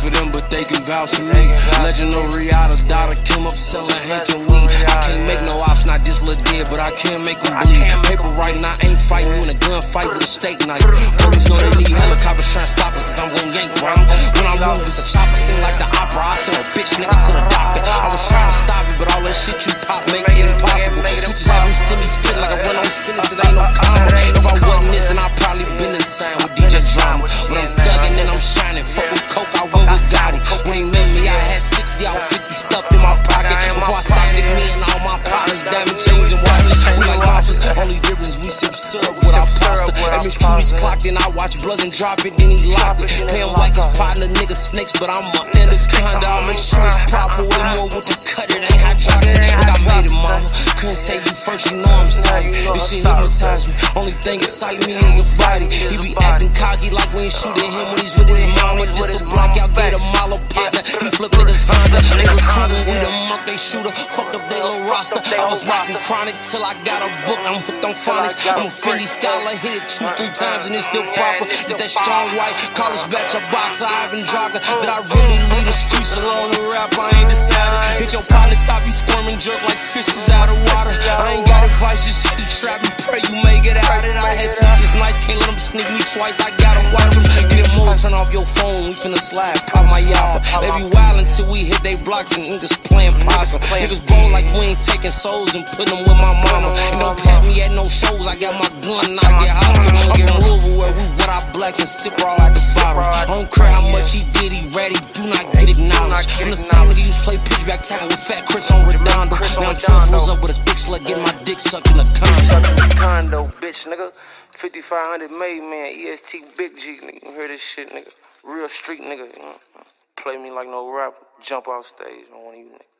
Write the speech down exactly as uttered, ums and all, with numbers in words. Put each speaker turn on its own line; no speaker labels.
for them, but they can vouch for me. Legend of Riata Dada came up selling hank and weed. I can't make no ops, not this Lil Dead, but I can make them bleed. Paper right now, ain't fighting you in a gunfight with a steak knife. Police know they need helicopters trying to stop us, cause I'm gon' yank, right? When I move, it's a chopper, seem like the opera. I send a bitch nigga to the doctor. I was trying to stop it, but all that shit you pop make it impossible. You just have them send me spit like I run on sentence, it ain't no comma. If I wasn't this, then I probably been insane with D J drama. But I'm thuggin' and I'm shining. Fuck with coke, I went with Gotti. When he met me, I had sixty out fifty stuffed in my pocket. Before I signed it, me and all my partners, diamond chains and watches. We like office, only difference we sip syrup with our pasta. And Miss Trudy's clocked in, I watch Bloods and drop it, then he locked it. Pay him like his partner, niggas snakes, but I'm a anaconda. I make sure it's proper, way more with the cut, it ain't hydroxy. Look, I made it, mama. Couldn't say you first, you know I'm sorry. This shit hypnotized me, only thing excite me is a body. He be acting cocky like we ain't shooting him when he's with his mama. This a block out, get a Malo partner. He flip niggas Honda. They recruiting, we the monk, they shooter. Fucked up they little roster. I was rocking chronic till I got a book. I'm hooked on phonics. I'm a Fendi scholar, hit it two, three times and it's still proper. Get that strong white college batch of boxer, Ivan Draga. That I really lead the streets along the rap, I ain't decided. Hit your partner top, you squirming jerk like fishes out of water. I ain't got advice, just hit the trap and pray you may get out of it. I had sneakers nice, can't let them sneak me twice. I gotta watch them. Get it more, turn off your phone, we finna slide, pop my yapper. They be wild until we hit they blocks and niggas playing possum. Niggas bold like we ain't taking souls and putting them with my mama. And don't pat me at no shows, I got my gun and I get hostile. Get Louisville where we wet our blacks and sip all out the bottle. I don't care how much he did, he ready, do not get acknowledged. I'm the same nigga used to play pitchback tackle with Fat Chris on Redondo. Now I'm twelve fools up with a dick slut, getting my dick sucked in a condo.
Condo, bitch, nigga. fifty-five hundred made, man. E S T Gee, nigga. You hear this shit, nigga. Real street, nigga. Play me like no rapper. Jump off stage on one of you niggas.